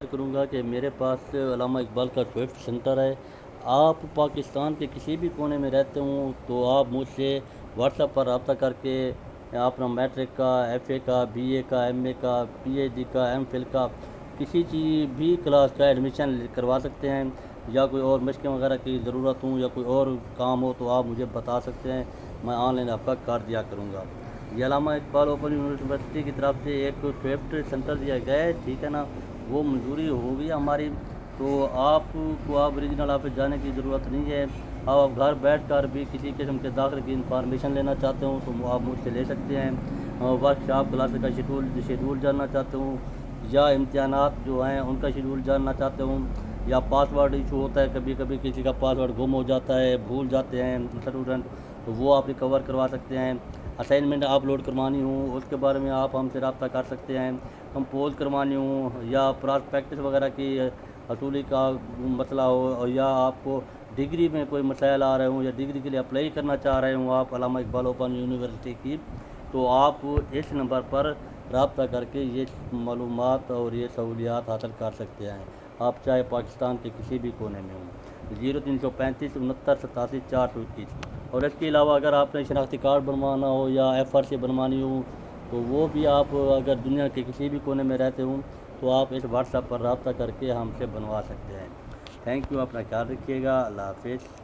کروں گا کہ میرے پاس علامہ اقبال کا سوئفٹ سینٹر ہے۔ آپ پاکستان کے کسی بھی کونے میں رہتے ہوں تو آپ مجھ سے واٹس ایپ پر رابطہ کر کے اپنا میٹرک کا، ایف اے کا، بی اے کا، ایم اے کا، پی ایچ ڈی کا، ایم فل کا کسی چیز بھی کلاس کا ایڈمیشن کروا سکتے ہیں، یا کوئی اور مشقیں وغیرہ کی ضرورت ہوں یا کوئی اور کام ہو تو آپ مجھے بتا سکتے ہیں، میں آن لائن آپ کا کر دیا کروں گا۔ یہ علامہ اقبال اوپن یونیورسٹی کی طرف سے ایک سوئفٹ سینٹر دیا گیا ہے، ٹھیک ہے نا، وہ منظوری ہوگی ہماری، تو آپ کو ریجنل آفس جانے کی ضرورت نہیں ہے۔ آپ گھر بیٹھ کر بھی کسی قسم کے داخلے کی انفارمیشن لینا چاہتے ہوں تو آپ مجھ سے لے سکتے ہیں۔ ورک شاپ کلاسز کا شیڈول جاننا چاہتے ہوں، یا امتحانات جو ہیں ان کا شیڈول جاننا چاہتے ہوں، یا پاسورڈ ایشو ہوتا ہے، کبھی کبھی کسی کا پاسورڈ گم ہو جاتا ہے، بھول جاتے ہیں اسٹوڈنٹ، تو وہ آپ ریکور کروا سکتے ہیں۔ اسائنمنٹ اپلوڈ کروانی ہوں اس کے بارے میں آپ ہم سے رابطہ کر سکتے ہیں۔ کمپوز کروانی ہوں یا پراسپیکٹس وغیرہ کی حصولی کا مسئلہ ہو، یا آپ کو ڈگری میں کوئی مسائل آ رہے ہوں یا ڈگری کے لیے اپلائی کرنا چاہ رہے ہوں آپ علامہ اقبال اوپن یونیورسٹی کی، تو آپ اس نمبر پر رابطہ کر کے یہ معلومات اور یہ سہولیات حاصل کر سکتے ہیں، آپ چاہے پاکستان کے کسی بھی کونے میں ہوں۔ 0335 69 87 421۔ اور اس کے علاوہ اگر آپ نے شناختی کارڈ بنوانا ہو یا ایف آر سی بنوانی ہو تو وہ بھی آپ اگر دنیا کے کسی بھی کونے میں رہتے ہوں تو آپ اس واٹس ایپ پر رابطہ کر کے ہم سے بنوا سکتے ہیں۔ تھینک یو، اپنا خیال رکھیے گا، اللہ حافظ۔